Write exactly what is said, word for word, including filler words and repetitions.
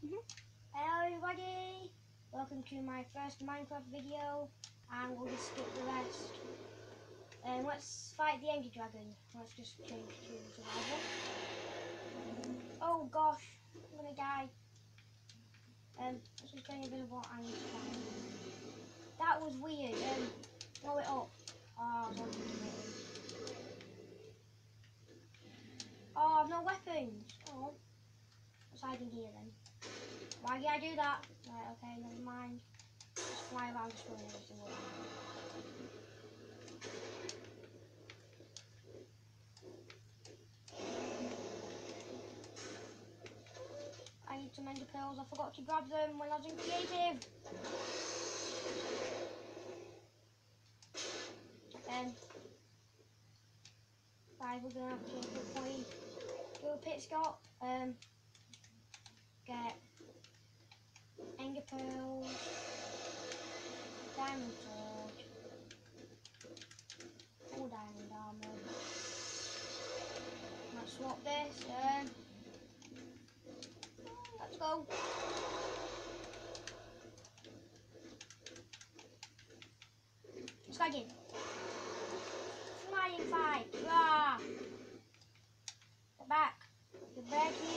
Mhm. Hello everybody, welcome to my first Minecraft video, and we'll just skip the rest. Um, let's fight the Ender Dragon. Let's just change to survival. Oh gosh, I'm gonna die. Um, let's just change a bit of what I need to find. That was weird. Um, blow it up. Oh, I was wanting to hit him. Oh, I've no weapons. Oh, what's hiding here then? Why did I do that? Right, okay, never mind. Just fly around destroying every single one. I need some ender pearls. I forgot to grab them when I was in creative. Um, guys, we're gonna have to quickly do a pit stop. Um, get ender pearls, diamond sword, full diamond armor. Let's swap this. Um, let's go. Skagging. Flying fight. Rah! Get back. Get back